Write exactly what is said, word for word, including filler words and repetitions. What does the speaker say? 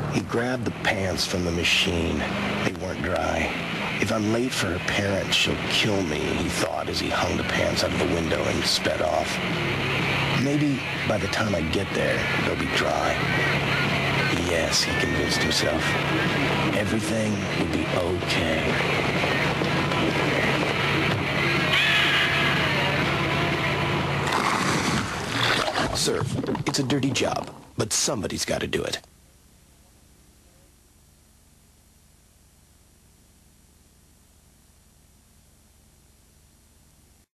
He grabbed the pants from the machine. They weren't dry. If I'm late for her parents, she'll kill me, he thought as he hung the pants out of the window and sped off. Maybe by the time I get there, they'll be dry. Yes, he convinced himself. Everything would be okay. Sir, it's a dirty job, but somebody's got to do it.